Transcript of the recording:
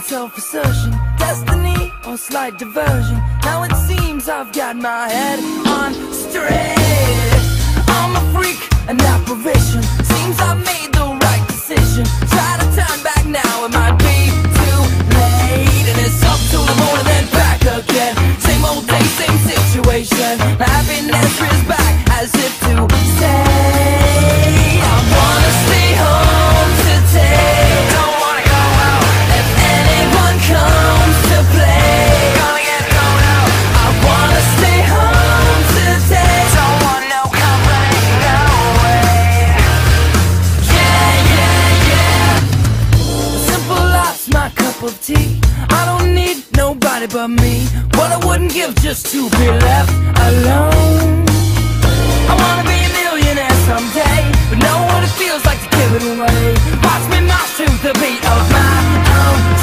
self-assertion, destiny or slight diversion. Now it seems I've got my head on straight. I'm a freak, an apparition. Seems I've made the right decision. Try to turn back now, it might be too late. And it's up to the moon and then back again. Same old day, same situation. Happiness is back as if to say, I wanna stay home today. Don't wanna go out. If anyone comes to play, gonna get thrown out. I wanna stay home today. Don't want no company, no way. Yeah, yeah, yeah. Simple life's my cup of tea. I don't need nobody but me. What I wouldn't give just to be left alone. I wanna be a millionaire someday, but know what it feels like to give it away. Watch me march to the beat of my own